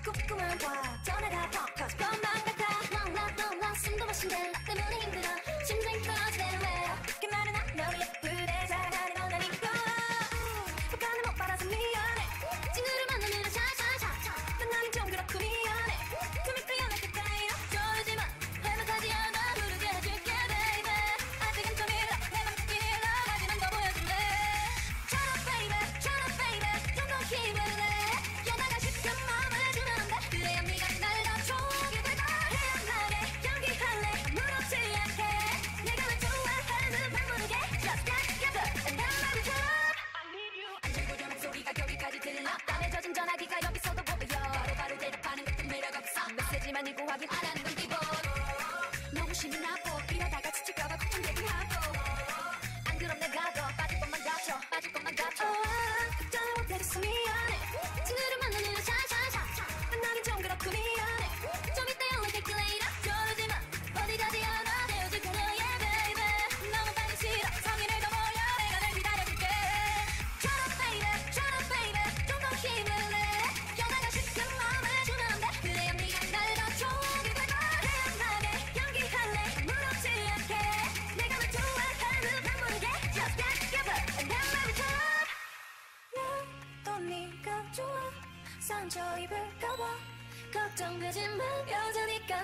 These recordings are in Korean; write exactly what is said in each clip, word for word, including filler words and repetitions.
꿉꿉한 과 전화가 퍽 터질 것만 같아. Long long long long 숨도 못 쉰대. 나 때문에 힘들어 심장이 떨어지네. 왜 어떻게 말은 안 너무 예쁘대. 사랑하는 건 아닌 거야. 효과는 못 받아서 미안해. 친구를 만나면 샤샤샤. 난 나는 좀 그렇고 미안해. 좀 이따 연락할 거야. 저러지마 해맑하지 않아. 부르게 해줄게 baby. 아직은 좀 일러 내 맘 듣긴 일러. 하지만 더 보여줄래. Shut up baby shut up baby. 좀 더 힘을 내. 연하가 싶은 마음을 주면 안 돼. 그래야 네가 날 더 좋아하게 될 거야. 해안나게 연기할래. 아무렇지 않게 내가 널 좋아하는 말 모르게 Just get together and then let me talk. I need you. 안절부절 목소리가 여기까지 들려. 땀에 젖은 전화기가 여기서도 보여. 바로바로 대답하는 것도 매력 없어. 메시지만 읽고 확인 안 하는 건 기본. 너무 신이 나고 이러다가 지칠까봐 걱정되긴 하고. 안 그럼 내가 더 빠질 것만 같아. 빠질 것만 같아. 걱정을 못해줘서 미안해. 친구를 만나면 샤샤샤. 만나긴 좀 그렇고 미안해. 좀 이따 연락할게 later. 저러지마 어디 가지 않아. 헤어질 거야 yeah baby. 너무 빨리 싫어 성인을 더 보여. 내가 널 기다려줄게. Shut up baby shut up baby. 좀 더 힘을 내. 연하가 싶은 마음을 주면 안 돼. 그래야 네가 날 더 좋아하게 될 거야. 해안나게 연기할래. 아무렇지 않게 내가 널 좋아하는 말 모르게 Just get together and then let me talk. 또 네가 좋아. 상처 입을까봐 걱정되지만 여자니까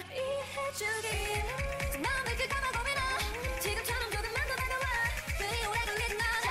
이해해주길. 마음을 그 감아 고민아. 지금처럼 조금만 더 다가와. 그리 오래 걸리지 마.